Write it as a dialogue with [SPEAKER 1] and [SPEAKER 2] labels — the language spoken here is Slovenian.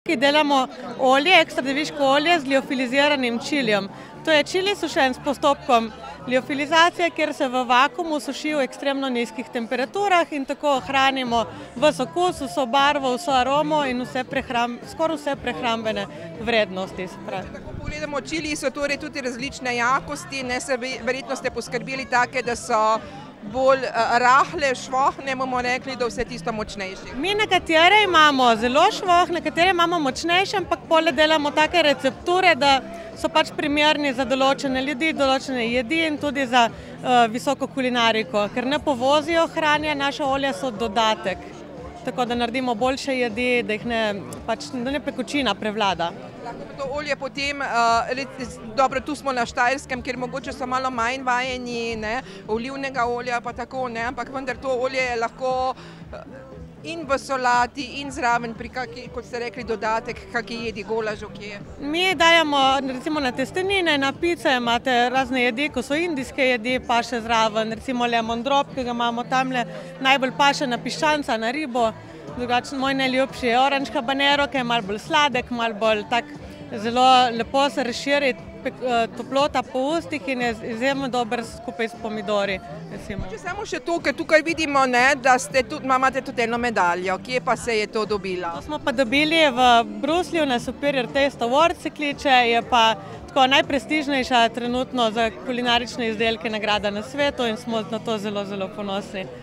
[SPEAKER 1] Hrvaški delamo olje, ekstra deviško olje z liofiliziranim čilijem. To je čili sušen s postopkom liofilizacije, kjer se v vakuumu suši v ekstremno nizkih temperaturah in tako ohranimo ves okus, vso barvo, vso aromo in skoraj vse prehrambene vrednosti.
[SPEAKER 2] Tako pogledamo, čili so torej tudi različne jakosti, verjetno ste poskrbeli take, da so bolj rahle, švohne, bomo rekli, da vse tisto močnejše.
[SPEAKER 1] Mi nekatere imamo zelo švoh, nekatere imamo močnejše, ampak pole delamo take recepture, da so pač primerni za določene ljudi, določene jedi in tudi za visoko kulinariko, ker ne povozijo hrane, naša olja so dodatek. Tako da naredimo boljše jedi, da ne pekočina prevlada.
[SPEAKER 2] Lahko pa to olje potem, dobro, tu smo na Štajerskem, kjer mogoče so malo manj vajeni olivnega olja, pa tako, ampak vendar to olje je lahko in v solati, in zraven pri kaki, kot ste rekli, dodatek, kaki jedi, golažu, kje je.
[SPEAKER 1] Mi dajemo recimo na testenine, na pice, imate razne jedi, ko so indijske jedi, pa še zraven, recimo lemon drop, ki ga imamo tamle, najbolj paše na piščanca, na ribo. Drugače moj najljubši je oranž habanero, ki je malo bolj sladek, malo bolj tak, zelo lepo se razširi toplota po ustih in je izjemno dober skupaj s pomidori.
[SPEAKER 2] Če samo še to, ker tukaj vidimo, da imate tudi eno medaljo. Kje pa se je to dobila?
[SPEAKER 1] To smo pa dobili v Bruslju na Superior Taste Award se kliče, je pa tako najprestižnejša trenutno za kulinarične izdelke nagrada na svetu in smo na to zelo, zelo ponosni.